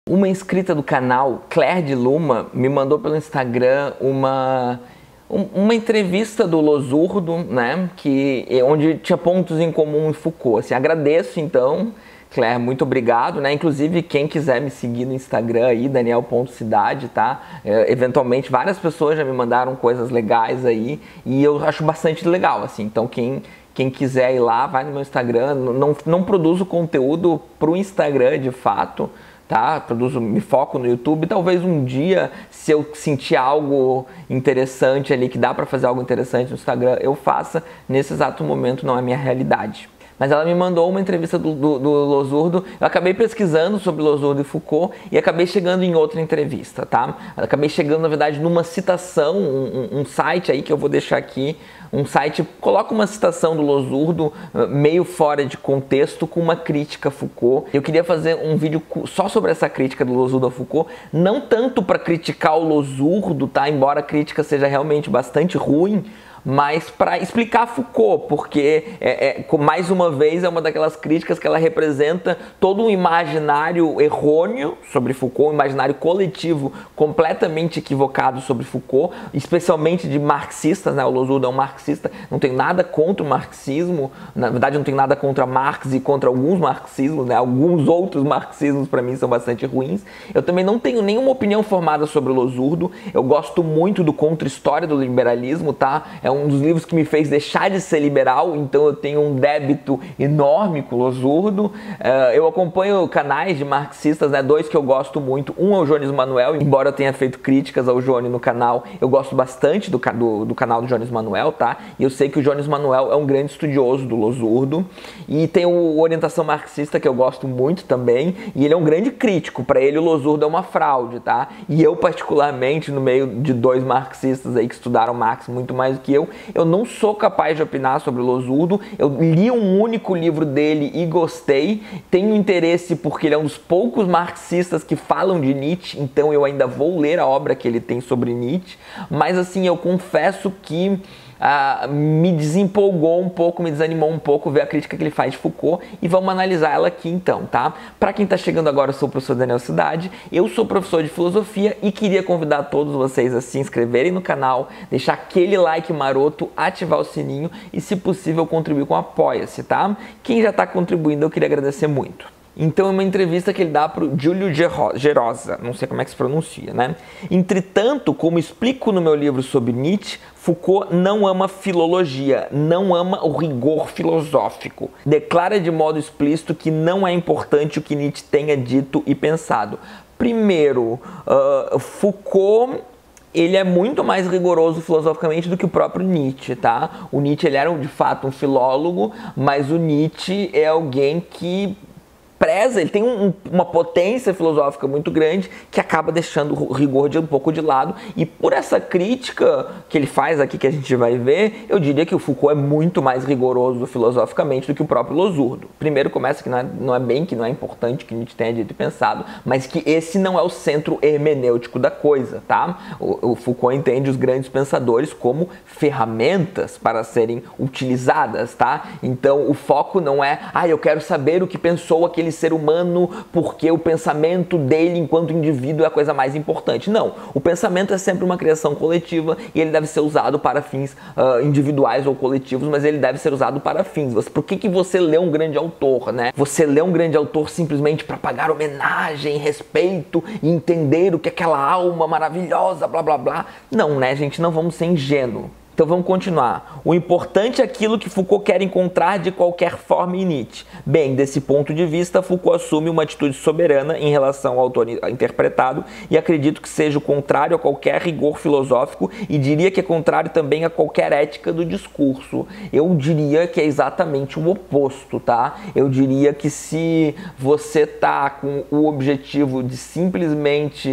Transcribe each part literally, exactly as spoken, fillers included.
Uma inscrita do canal, Claire de Luma, me mandou pelo Instagram uma, um, uma entrevista do Losurdo, né, que, onde tinha pontos em comum em Foucault. Assim, agradeço então, Claire, muito obrigado, né? Inclusive, quem quiser me seguir no Instagram aí, daniel ponto cidade, tá? É, eventualmente, várias pessoas já me mandaram coisas legais aí e eu acho bastante legal, assim. Então, quem... Quem quiser ir lá, vai no meu Instagram. Não, não produzo conteúdo pro Instagram, de fato, tá? Produzo, me foco no YouTube. Talvez um dia, se eu sentir algo interessante ali, que dá pra fazer algo interessante no Instagram, eu faça. Nesse exato momento não é minha realidade. Mas ela me mandou uma entrevista do, do, do Losurdo. Eu acabei pesquisando sobre Losurdo e Foucault e acabei chegando em outra entrevista, tá? Eu acabei chegando, na verdade, numa citação, um, um site aí que eu vou deixar aqui, um site, coloca uma citação do Losurdo meio fora de contexto com uma crítica a Foucault. Eu queria fazer um vídeo só sobre essa crítica do Losurdo a Foucault, não tanto para criticar o Losurdo, tá? Embora a crítica seja realmente bastante ruim, mas para explicar Foucault, porque, é, é, mais uma vez, é uma daquelas críticas que ela representa todo um imaginário errôneo sobre Foucault, um imaginário coletivo completamente equivocado sobre Foucault, especialmente de marxistas, né? O Losurdo é um marxista, não tenho nada contra o marxismo, na verdade não tenho nada contra Marx e contra alguns marxismos, né? Alguns outros marxismos para mim são bastante ruins. Eu também não tenho nenhuma opinião formada sobre o Losurdo, eu gosto muito do Contra-História do Liberalismo, tá? É um dos livros que me fez deixar de ser liberal, então eu tenho um débito enorme com o Losurdo. Uh, eu acompanho canais de marxistas, né, dois que eu gosto muito. Um é o Jones Manuel, embora eu tenha feito críticas ao Jones no canal, eu gosto bastante do, do, do canal do Jones Manuel, tá? E eu sei que o Jones Manuel é um grande estudioso do Losurdo. E tem o Orientação Marxista, que eu gosto muito também, e ele é um grande crítico. Para ele o Losurdo é uma fraude, tá? E eu, particularmente, no meio de dois marxistas aí que estudaram Marx muito mais do que eu, Eu não sou capaz de opinar sobre o Losurdo. Eu li um único livro dele e gostei. Tenho interesse porque ele é um dos poucos marxistas que falam de Nietzsche, então eu ainda vou ler a obra que ele tem sobre Nietzsche. Mas assim, eu confesso que Uh, me desempolgou um pouco, me desanimou um pouco ver a crítica que ele faz de Foucault e vamos analisar ela aqui então, tá? Para quem tá chegando agora, eu sou o professor Daniel Cidade, eu sou professor de filosofia e queria convidar todos vocês a se inscreverem no canal, deixar aquele like maroto, ativar o sininho e, se possível, contribuir com o Apoia-se, tá? Quem já tá contribuindo, eu queria agradecer muito. Então é uma entrevista que ele dá para o Giulio Gerosa, não sei como é que se pronuncia, né? Entretanto, como explico no meu livro sobre Nietzsche, Foucault não ama filologia, não ama o rigor filosófico. Declara de modo explícito que não é importante o que Nietzsche tenha dito e pensado. Primeiro, uh, Foucault... ele é muito mais rigoroso filosoficamente do que o próprio Nietzsche, tá? O Nietzsche, ele era de fato um filólogo, mas o Nietzsche é alguém que preza, ele tem um, uma potência filosófica muito grande que acaba deixando o rigor de um pouco de lado, e por essa crítica que ele faz aqui, que a gente vai ver, eu diria que o Foucault é muito mais rigoroso filosoficamente do que o próprio Losurdo. Primeiro começa que não é, não é bem que não é importante que Nietzsche tenha dito e pensado, mas que esse não é o centro hermenêutico da coisa, tá? O, o Foucault entende os grandes pensadores como ferramentas para serem utilizadas, tá? Então o foco não é, ah, eu quero saber o que pensou aquele ser humano porque o pensamento dele enquanto indivíduo é a coisa mais importante. Não, o pensamento é sempre uma criação coletiva e ele deve ser usado para fins uh, individuais ou coletivos, mas ele deve ser usado para fins. Você, por que que você lê um grande autor, né? Você lê um grande autor simplesmente para pagar homenagem, respeito e entender o que é aquela alma maravilhosa, blá blá blá? Não, né, gente? Não vamos ser ingênuos. Então vamos continuar. O importante é aquilo que Foucault quer encontrar de qualquer forma em Nietzsche. Bem, desse ponto de vista, Foucault assume uma atitude soberana em relação ao autor interpretado e acredito que seja o contrário a qualquer rigor filosófico e diria que é contrário também a qualquer ética do discurso. Eu diria que é exatamente o oposto, tá? Eu diria que se você tá com o objetivo de simplesmente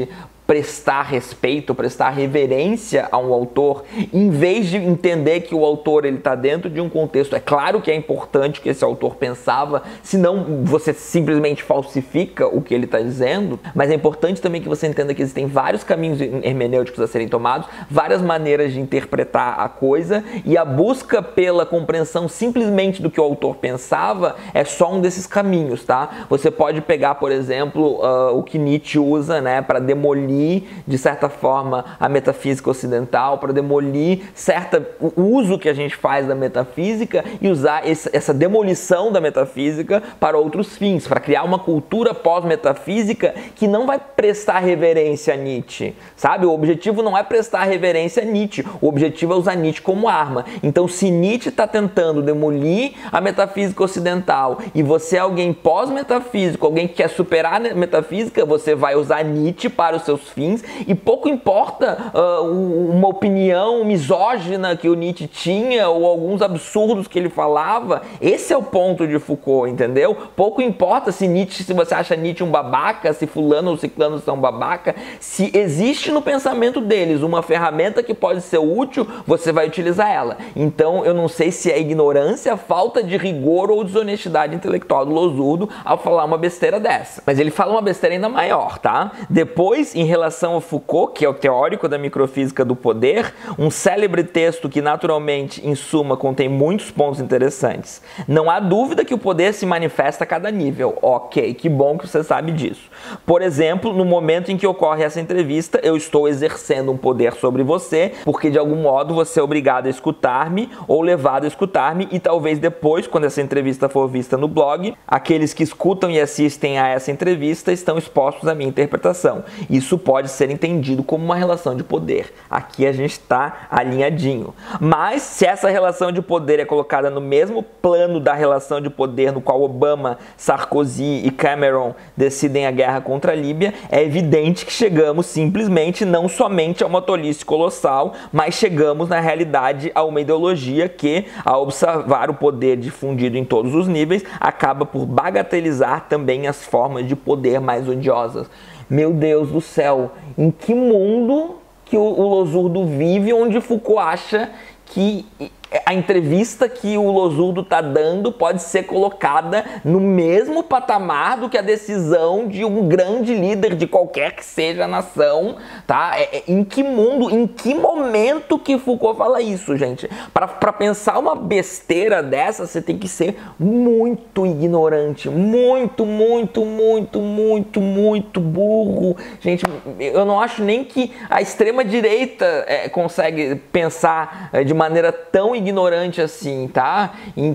prestar respeito, prestar reverência a um autor, em vez de entender que o autor ele está dentro de um contexto. É claro que é importante que esse autor pensava, senão você simplesmente falsifica o que ele está dizendo, mas é importante também que você entenda que existem vários caminhos hermenêuticos a serem tomados, várias maneiras de interpretar a coisa, e a busca pela compreensão simplesmente do que o autor pensava é só um desses caminhos, tá? Você pode pegar, por exemplo, uh, o que Nietzsche usa, né, para demolir, de certa forma, a metafísica ocidental, para demolir certa, o uso que a gente faz da metafísica e usar esse, essa demolição da metafísica para outros fins, para criar uma cultura pós-metafísica que não vai prestar reverência a Nietzsche, sabe? O objetivo não é prestar reverência a Nietzsche, o objetivo é usar Nietzsche como arma. Então, se Nietzsche está tentando demolir a metafísica ocidental e você é alguém pós-metafísico, alguém que quer superar a metafísica, você vai usar Nietzsche para os seus fins, e pouco importa uh, uma opinião misógina que o Nietzsche tinha ou alguns absurdos que ele falava. Esse é o ponto de Foucault, entendeu? Pouco importa se Nietzsche, se você acha Nietzsche um babaca, se fulano ou ciclano são babaca, se existe no pensamento deles uma ferramenta que pode ser útil, você vai utilizar ela. Então eu não sei se é ignorância, falta de rigor ou desonestidade intelectual do Losurdo ao falar uma besteira dessa. Mas ele fala uma besteira ainda maior, tá? Depois, em relação a Foucault, que é o teórico da microfísica do poder, um célebre texto que naturalmente, em suma, contém muitos pontos interessantes. Não há dúvida que o poder se manifesta a cada nível. Ok, que bom que você sabe disso. Por exemplo, no momento em que ocorre essa entrevista, eu estou exercendo um poder sobre você, porque de algum modo você é obrigado a escutar-me ou levado a escutar-me, e talvez depois, quando essa entrevista for vista no blog, aqueles que escutam e assistem a essa entrevista estão expostos à minha interpretação. Isso pode ser entendido como uma relação de poder. Aqui a gente está alinhadinho. Mas se essa relação de poder é colocada no mesmo plano da relação de poder no qual Obama, Sarkozy e Cameron decidem a guerra contra a Líbia, é evidente que chegamos simplesmente não somente a uma tolice colossal, mas chegamos na realidade a uma ideologia que, ao observar o poder difundido em todos os níveis, acaba por bagatelizar também as formas de poder mais odiosas. Meu Deus do céu, em que mundo que o, o Losurdo vive onde Foucault acha que a entrevista que o Losurdo está dando pode ser colocada no mesmo patamar do que a decisão de um grande líder de qualquer que seja a nação, tá? É, é, em que mundo, em que momento que Foucault fala isso, gente? Para pensar uma besteira dessa, você tem que ser muito ignorante, muito, muito, muito, muito, muito burro. Gente, eu não acho nem que a extrema-direita é, consegue pensar é, de maneira tão ignorante assim, tá?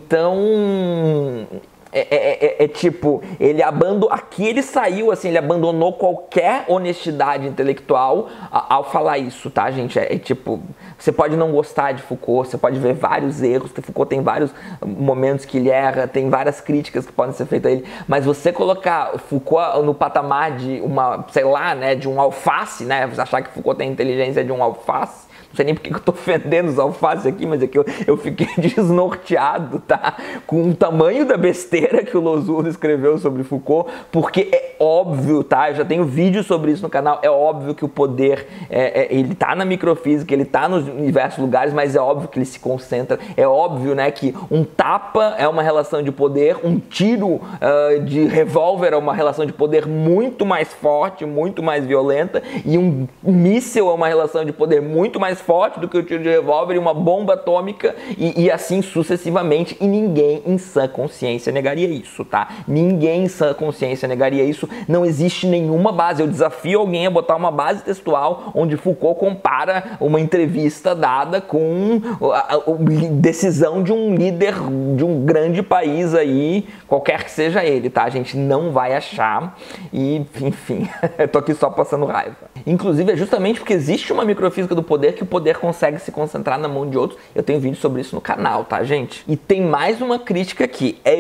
Então é, é, é, é tipo, ele abandonou, aqui ele saiu assim, ele abandonou qualquer honestidade intelectual ao falar isso, tá, gente? É, é tipo, você pode não gostar de Foucault, você pode ver vários erros, Foucault tem vários momentos que ele erra, tem várias críticas que podem ser feitas a ele, mas você colocar Foucault no patamar de uma, sei lá, né, de um alface, né, você achar que Foucault tem a inteligência de um alface, não sei nem porque que eu tô ofendendo os alfaces aqui, mas é que eu, eu fiquei desnorteado, tá? Com o tamanho da besteira que o Losurdo escreveu sobre Foucault, porque é óbvio, tá? Eu já tenho vídeo sobre isso no canal, é óbvio que o poder, é, é, ele tá na microfísica, ele tá nos diversos lugares, mas é óbvio que ele se concentra, é óbvio, né, que um tapa é uma relação de poder, um tiro uh, de revólver é uma relação de poder muito mais forte, muito mais violenta, e um míssil é uma relação de poder muito mais forte do que o tiro de revólver e uma bomba atômica e, e assim sucessivamente, e ninguém em sã consciência negaria isso, tá? Ninguém em sã consciência negaria isso, não existe nenhuma base. Eu desafio alguém a botar uma base textual onde Foucault compara uma entrevista dada com a, a, a decisão de um líder de um grande país aí, qualquer que seja ele, tá? A gente não vai achar e, enfim, eu tô aqui só passando raiva. Inclusive, é justamente porque existe uma microfísica do poder que o poder consegue se concentrar na mão de outros. Eu tenho vídeo sobre isso no canal, tá, gente? E tem mais uma crítica aqui. É evidente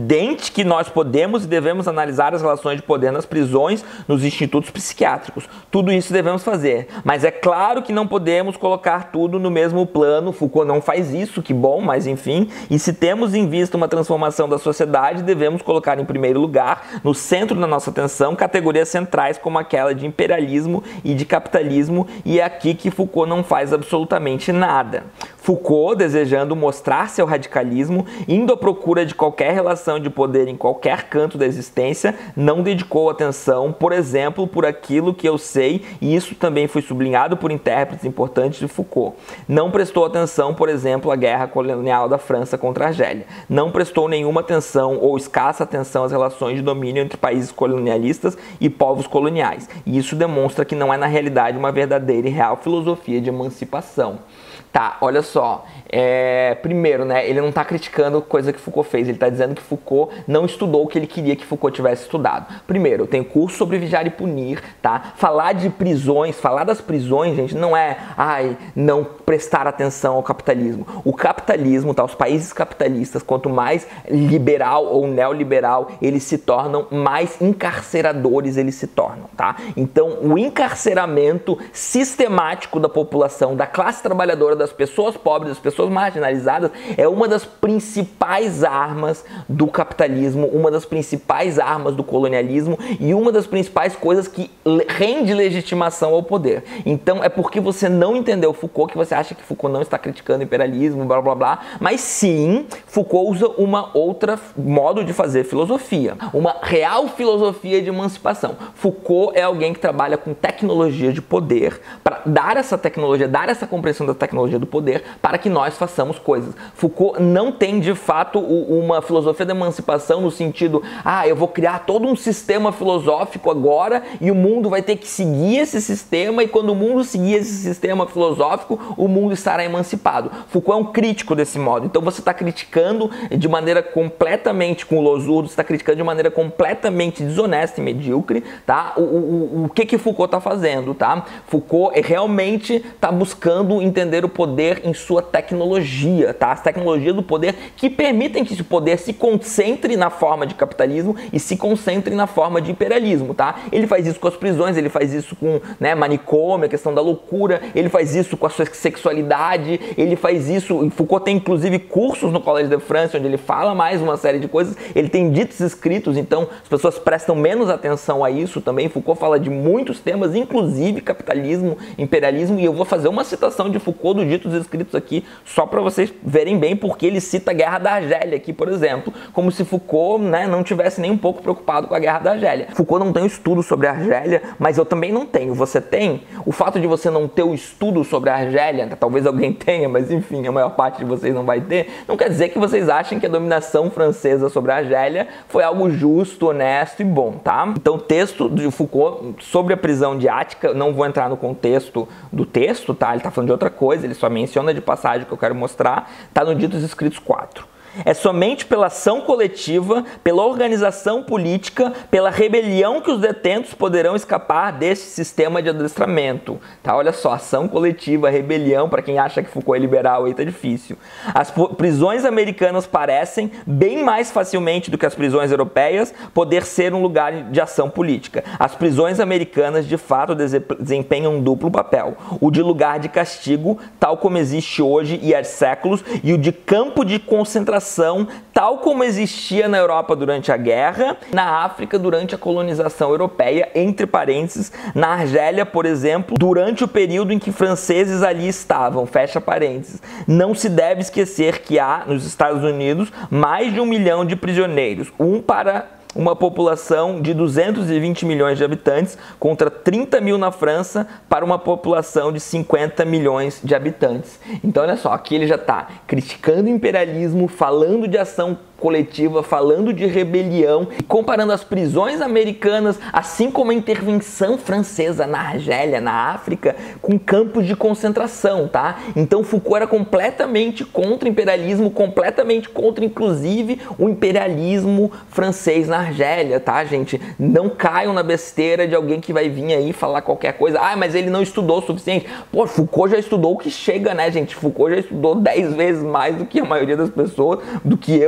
evidente que nós podemos e devemos analisar as relações de poder nas prisões, nos institutos psiquiátricos. Tudo isso devemos fazer. Mas é claro que não podemos colocar tudo no mesmo plano. Foucault não faz isso, que bom, mas enfim. E se temos em vista uma transformação da sociedade, devemos colocar em primeiro lugar, no centro da nossa atenção, categorias centrais como aquela de imperialismo e de capitalismo, e é aqui que Foucault não faz absolutamente nada. Foucault, desejando mostrar seu radicalismo, indo à procura de qualquer relação de poder em qualquer canto da existência, não dedicou atenção, por exemplo, por aquilo que eu sei, e isso também foi sublinhado por intérpretes importantes de Foucault. Não prestou atenção, por exemplo, à guerra colonial da França contra a Argélia. Não prestou nenhuma atenção ou escassa atenção às relações de domínio entre países colonialistas e povos coloniais. E isso demonstra que não é, na realidade, uma verdadeira e real filosofia de emancipação. Tá, olha só, é, primeiro, né, ele não está criticando coisa que Foucault fez, ele está dizendo que Foucault não estudou o que ele queria que Foucault tivesse estudado. Primeiro, eu tenho curso sobre vigiar e punir, tá? Falar de prisões, falar das prisões, gente, não é, ai, não prestar atenção ao capitalismo. O capitalismo, tá, os países capitalistas, quanto mais liberal ou neoliberal eles se tornam, mais encarceradores eles se tornam, tá? Então, o encarceramento sistemático da população, da classe trabalhadora, das pessoas pobres, das pessoas marginalizadas, é uma das principais armas do capitalismo, uma das principais armas do colonialismo e uma das principais coisas que rende legitimação ao poder. Então é porque você não entendeu Foucault que você acha que Foucault não está criticando o imperialismo, blá blá blá, mas sim, Foucault usa uma outra modo de fazer filosofia, uma real filosofia de emancipação. Foucault é alguém que trabalha com tecnologia de poder para dar essa tecnologia, dar essa compreensão da tecnologia do poder para que nós façamos coisas. Foucault não tem de fato uma filosofia da emancipação no sentido, ah, eu vou criar todo um sistema filosófico agora e o mundo vai ter que seguir esse sistema, e quando o mundo seguir esse sistema filosófico, o mundo estará emancipado. Foucault é um crítico desse modo. Então você está criticando de maneira completamente, com o Losurdo, você está criticando de maneira completamente desonesta e medíocre, tá? O, o, o que que Foucault está fazendo, tá? Foucault realmente está buscando entender o poder em sua tecnologia, tá? As tecnologias do poder que permitem que esse poder se concentre na forma de capitalismo e se concentre na forma de imperialismo, tá? Ele faz isso com as prisões, ele faz isso com, né, manicômio, a questão da loucura, ele faz isso com a sua sexualidade, ele faz isso, e Foucault tem inclusive cursos no Collège de France, onde ele fala mais uma série de coisas, ele tem ditos escritos, então as pessoas prestam menos atenção a isso também. Foucault fala de muitos temas, inclusive capitalismo, imperialismo, e eu vou fazer uma citação de Foucault dos ditos escritos aqui, só para vocês verem bem porque ele cita a Guerra da Argélia aqui, por exemplo, como se Foucault, né, não tivesse nem um pouco preocupado com a Guerra da Argélia. Foucault não tem um estudo sobre a Argélia, mas eu também não tenho. Você tem? O fato de você não ter o estudo sobre a Argélia, talvez alguém tenha, mas enfim, a maior parte de vocês não vai ter, não quer dizer que vocês achem que a dominação francesa sobre a Argélia foi algo justo, honesto e bom, tá? Então o texto de Foucault sobre a prisão de Ática, não vou entrar no contexto do texto, tá? Ele tá falando de outra coisa, ele só menciona de passagem que eu quero mostrar, tá no Ditos Escritos quatro. É somente pela ação coletiva, pela organização política, pela rebelião que os detentos poderão escapar deste sistema de adestramento. Tá? Olha só, ação coletiva, rebelião, para quem acha que Foucault é liberal, aí tá difícil. As prisões americanas parecem, bem mais facilmente do que as prisões europeias, poder ser um lugar de ação política. As prisões americanas, de fato, desempenham um duplo papel. O de lugar de castigo, tal como existe hoje e há séculos, e o de campo de concentração, tal como existia na Europa durante a guerra, na África durante a colonização europeia, entre parênteses, na Argélia, por exemplo, durante o período em que franceses ali estavam, fecha parênteses. Não se deve esquecer que há, nos Estados Unidos, mais de um milhão de prisioneiros, um para uma população de duzentos e vinte milhões de habitantes contra trinta mil na França para uma população de cinquenta milhões de habitantes. Então olha só, aqui ele já está criticando o imperialismo, falando de ação coletiva, falando de rebelião, e comparando as prisões americanas, assim como a intervenção francesa na Argélia, na África, com campos de concentração, tá? Então Foucault era completamente contra o imperialismo, completamente contra, inclusive, o imperialismo francês na Argélia, tá, gente? Não caiam na besteira de alguém que vai vir aí falar qualquer coisa. Ah, mas ele não estudou o suficiente. Pô, Foucault já estudou o que chega, né, gente? Foucault já estudou dez vezes mais do que a maioria das pessoas, do que eu, inclusive,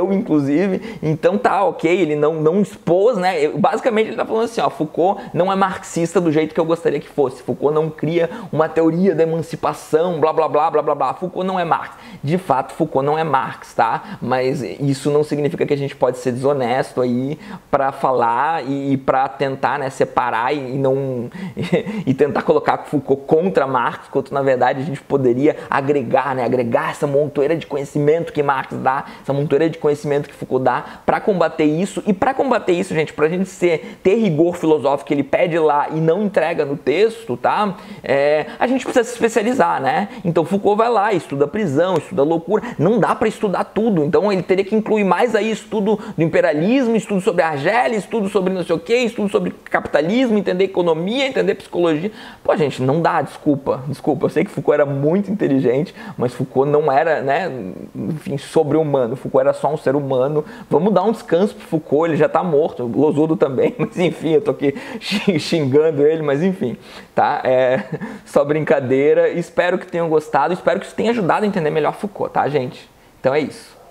inclusive. Então tá, ok, ele não, não expôs, né? Basicamente ele tá falando assim, ó, Foucault não é marxista do jeito que eu gostaria que fosse. Foucault não cria uma teoria da emancipação, blá blá blá blá blá blá. Foucault não é Marx. De fato, Foucault não é Marx, tá? Mas isso não significa que a gente pode ser desonesto aí para falar e, e para tentar, né, separar e, e não e, e tentar colocar Foucault contra Marx, quando na verdade a gente poderia agregar, né, agregar essa montoeira de conhecimento que Marx dá, essa montoeira de conhecimento que Foucault dá para combater isso. E para combater isso, gente, pra gente ser, ter rigor filosófico que ele pede lá e não entrega no texto, tá? É, a gente precisa se especializar, né? Então Foucault vai lá, estuda a prisão, estuda a loucura, não dá para estudar tudo, então ele teria que incluir mais aí estudo do imperialismo, estudo sobre a Argélia, estudo sobre não sei o que, estudo sobre capitalismo, entender economia, entender psicologia. Pô, gente, não dá, desculpa, desculpa, eu sei que Foucault era muito inteligente, mas Foucault não era, né, enfim, sobre-humano, Foucault era só um ser humano. Vamos dar um descanso pro Foucault, ele já tá morto, o Losurdo também, mas enfim, eu tô aqui xingando ele, mas enfim, tá? É só brincadeira, espero que tenham gostado, espero que isso tenha ajudado a entender melhor Foucault, tá, gente? Então é isso.